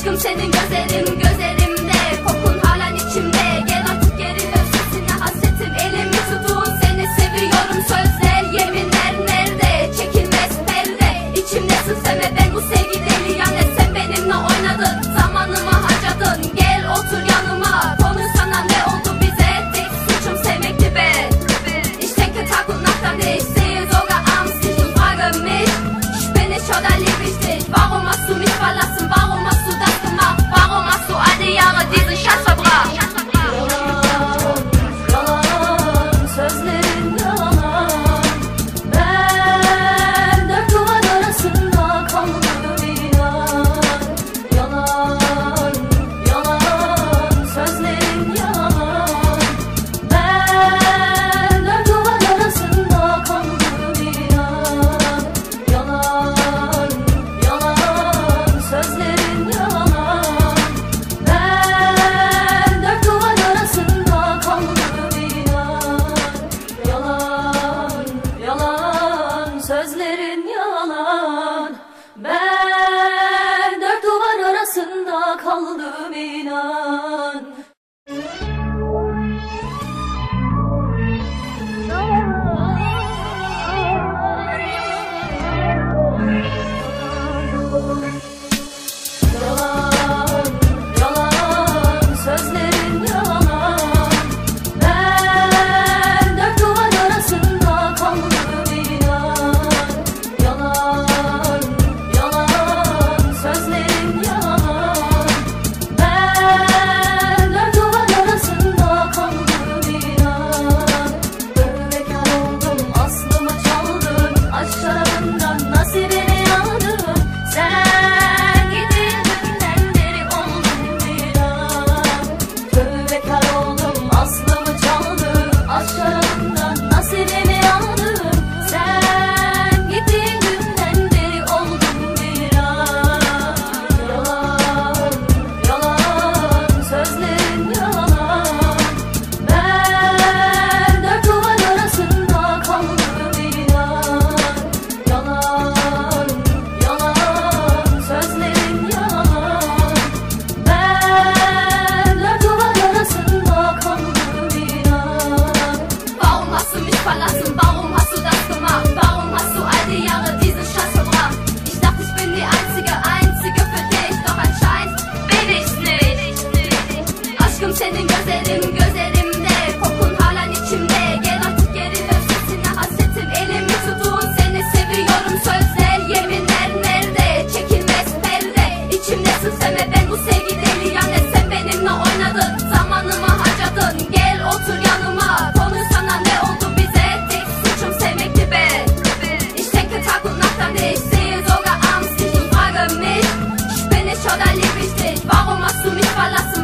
Aşkım senin gözlerim gözlerimde, kokun halen içimde. Gel artık geri dön, sesine hasretim, elimi tutun. Seni seviyorum, sözler yeminler nerede? Çekilmez perde, içimdesin sen ve ben bu sevgi deli. Yani sen benimle oynadın, zamanımı harcadın. Gel otur yanıma, konuşsana ne oldu bize? Tek suçum sevmekti be. Ich denke Tag und Nacht an dich, sehe sogar abends dich und frage mich, ich bin nicht oder lieb ich dich? Warum hast du mich verlassen? Warum hast du das gemacht? Warum hast du all die Jahre diesen Schatz verbracht? Yalan, sözlerin yalan. Ben dört duvar arasında kaldım inan. Yalan, yalan, sözlerin yalan. Ben dört duvar arasında kaldım inan. Yalan, yalan, sözlerin yalan. Ben dört duvar arasında kaldım inan. Yalan, yalan, sözlerin yalan. Ben dört duvar arasında kaldım inan. Yalan, yalan, sözlerin yalan. Ben dört duvar arasında kaldım inan. Yalan, yalan, sözlerin yalan. Ben dört duvar arasında kaldım inan. Bekar oldum, aslımı çaldın. Aşk şarabından nasibini aldın. Sen gittiğin günden beri oldum viran. Bekar oldum, aslımı çaldın. Aşk şarabından nasibini aldın. Sen gittiğin günden beri oldum viran. Yalan, yalan, sözlerin yalan. Ben dört duvar arasında kaldım inan. Yalan, yalan, sözlerin yalan. Ben dört duvar arasında kaldım inan. Warum hast du mich verlassen? Warum hast du das gemacht? Warum hast du all die Jahre diesen Schatz verbracht? Ich dachte, ich bin die einzige für dich, doch anscheinend bin ich's nicht. Aşkım senin gözlerim gözlerimde, kokun halen içimde. Gel artık geri dön, sesine hasretim, elimi tutun. Seni seviyorum, sözler yeminler nerede? Çekilmez perde, içimdesin sen ve ben bu sevgi deli. Yani sen benimle oynadın, zamanımı harcadın. Gel otur yanıma, konuşsana ne oldu bize? Tek suçum sevmekti be. Ich denke Tag und Nacht an dich, sehe sogar abends dich und frage mich, ich bin nicht oder lieb ich dich? Warum hast du mich verlassen?